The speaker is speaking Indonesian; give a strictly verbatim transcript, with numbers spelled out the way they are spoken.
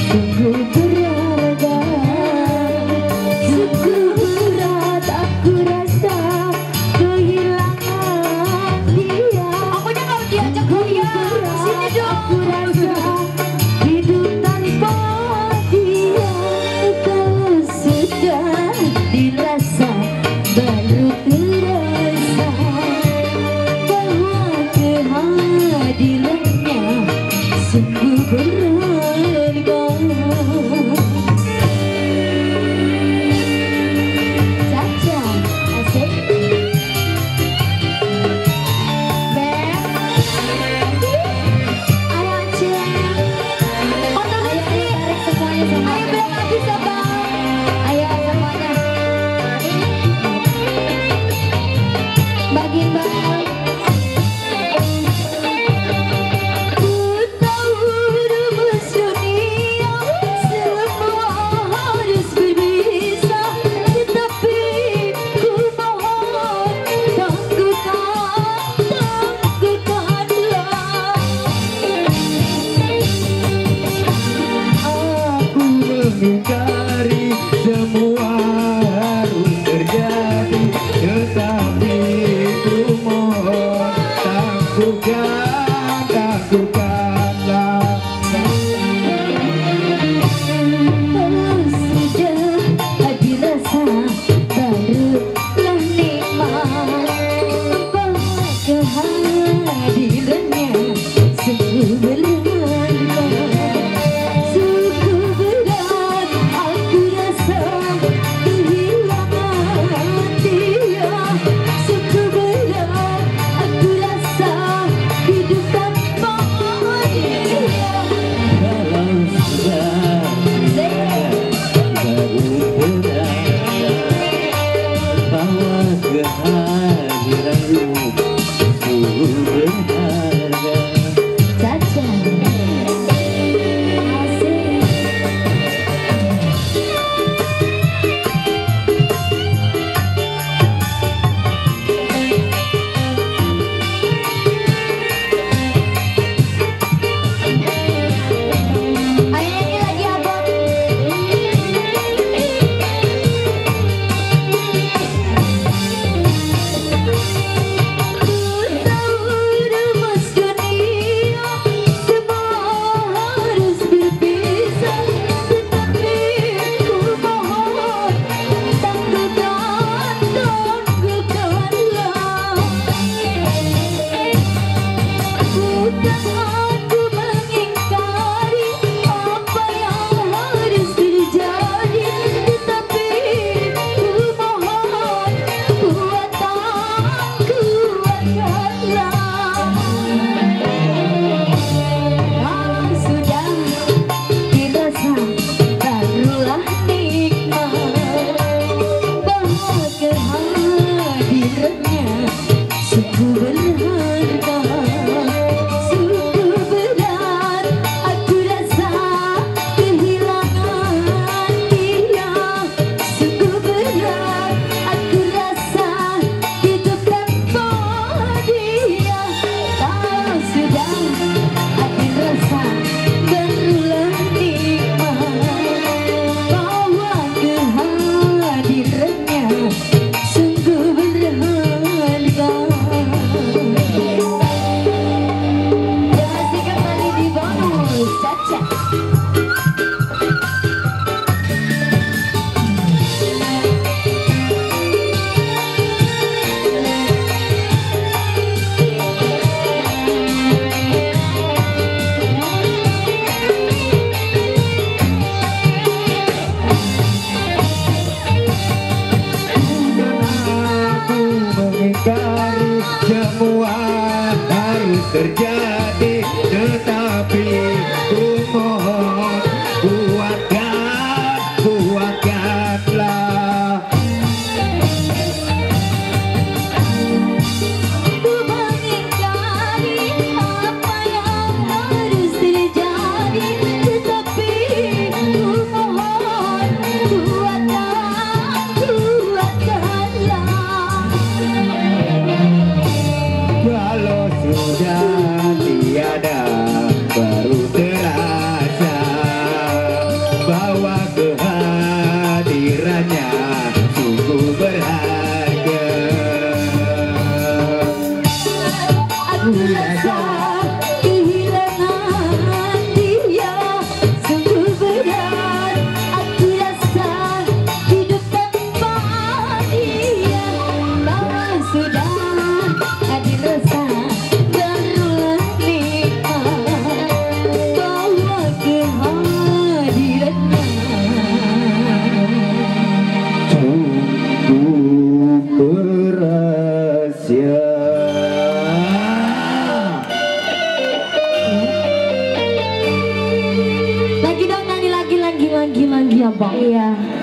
sungguh berharga. Sungguh berat aku rasa kehilangan dia. Pokoknya kalau diajak goyang sini dong. Aku rasa hidup tanpa dia. Kalau sudah dirasa baru terasa bahwa kehadirannya sungguh berharga. Caca, asik. Beb, ayo cek. Foto ayo tarik semuanya sama. Ayo belum habis ya bang. Ayo semuanya. Bagi bang. Ku tahu rumus dunia semua harus berpisah, tetapi ku mohon tangguhkan, tangguhkanlah. Aku mengingkari semua harus terjadi, tetapi ku mohon tangguhkan, tangguhkanlah. Kalau sudah dirasa barulah nikmat bahwa kehadirannya sungguh berharga. Sungguh berat aku rasa kehilangan dia. Sungguh berat aku rasa hidup tanpa dia. Kalau sudah baru berada bahwa kehadiranmu sungguh berharga. Caca, asik. Ayo nyanyi lagi abang. Ku tahu rumus dunia semua harus berpisah, tetapi ku mohon tangguhkan, tangguhkanlah. Bukan aku mengingkari apa yang harus terjadi, tetapi ku mohon kuatkan, kuatkanlah. Kalau sudah dirasa barulah nikmat bahwa kehadirannya sungguh berharga. Sungguh berat aku rasa kehilangan dia. Sungguh berat aku rasa hidup tanpa dia. Kalau sudah dirasa barulah nikmat bahwa kehadirannya sungguh berharga. Masih kembali di bonus Caca. Aku mengingkari semua harus terjadi, tetapi ku mohon kuatkan, kuatkanlah. Ku mengingkari apa yang harus terjadi, tetapi ku mohon kuatkan, kuatkanlah. Kalau sudah tiada baru terasa gampang. Iya.